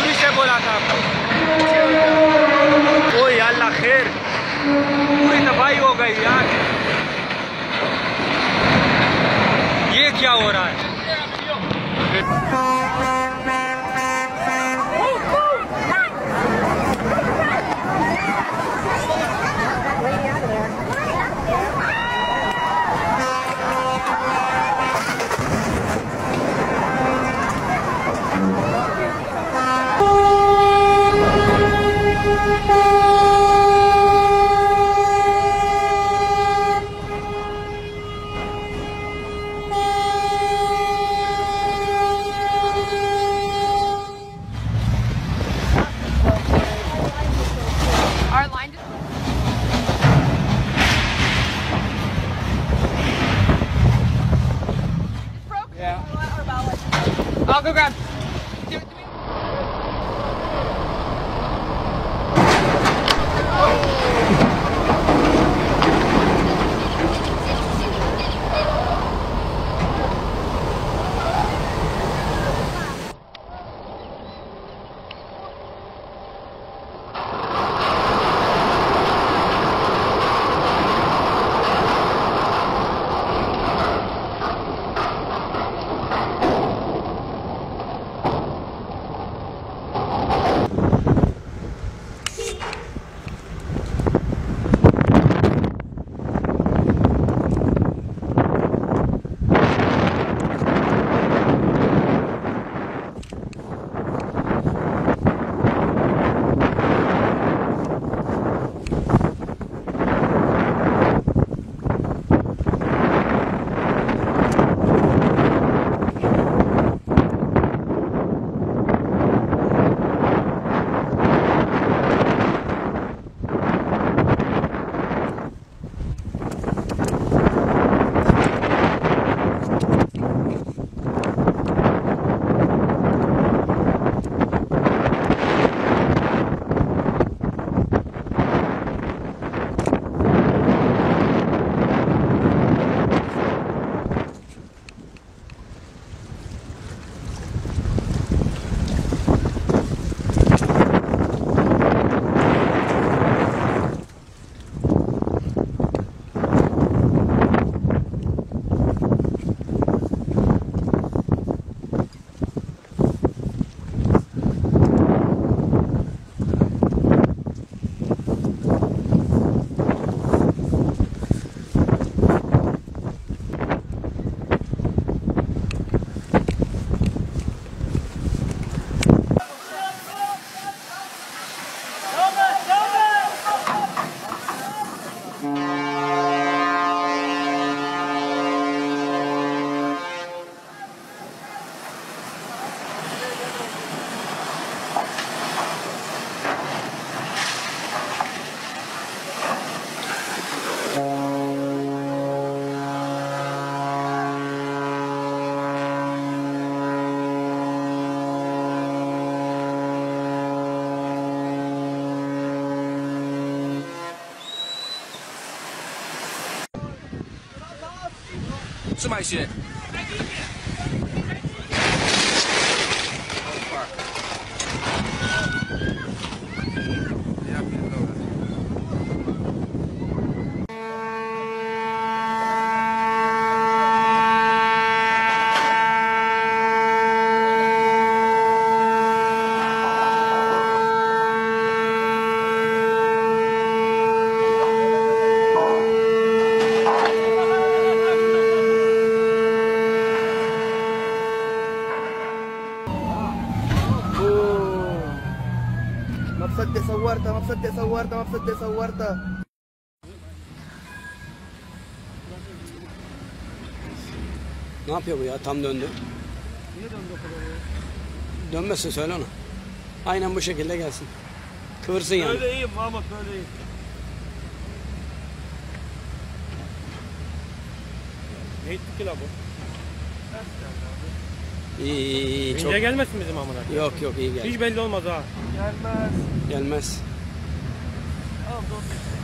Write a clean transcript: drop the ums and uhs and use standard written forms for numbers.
शुरू से बोला था आपको। ओ अल्लाह खैर, पूरी तबाही हो गई यार। ये क्या हो रहा है? I'll go grab. 是买鞋。 Mapsat sawarta. Ne yapıyor bu ya? Tam döndü. Niye döndü o kadar ya? Dönmesin, söyle ona. Aynen bu şekilde gelsin. Kıvırsın yani. Böyle iyiyim Mahmut, böyle iyiyim. Ne gitti ki la bu? İyi çok. İnce gelmesin bizim amına. Yok iyi geldi. Hiç belli olmaz ha. Gelmez. Tamam dur.